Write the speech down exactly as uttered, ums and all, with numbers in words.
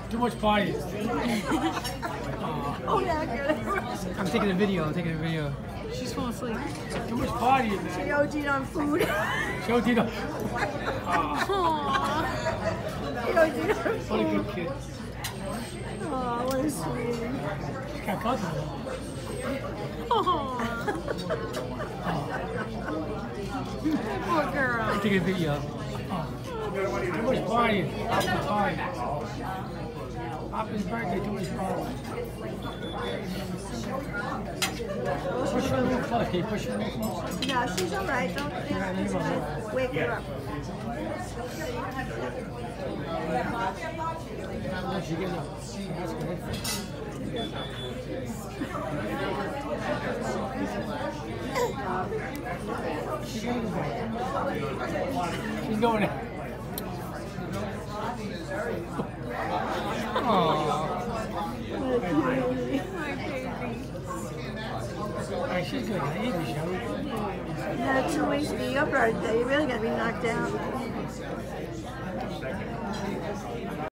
Too much party. Oh, yeah, good. I'm taking a video. I'm taking a video. She's falling asleep. Too much party, man. She O G'd on food. She O G'd on. Aww. She O G'd on food. What a good kid. Aw, what a sweetie. She got comfortable. Poor girl. I'm taking a video. Oh. Too much party. Papa's party. Papa's birthday. Too much party. Push her a little close. Can you push her a little close? No, she's all right. Don't yeah, just gonna wake her up. Let she get up. That's good. She's going to She's going in. Aww. Hey, she's good. I eat the show. Yeah, two weeks to be your birthday. You're really gonna be knocked out.